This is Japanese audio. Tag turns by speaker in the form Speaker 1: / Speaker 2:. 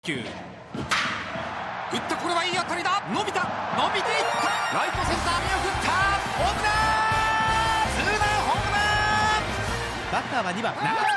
Speaker 1: 球打った。これはいい当たりだ。伸びていった。ライトセンター見送った。ホームラン。ツーランホームラン。
Speaker 2: バッターは2番長塚。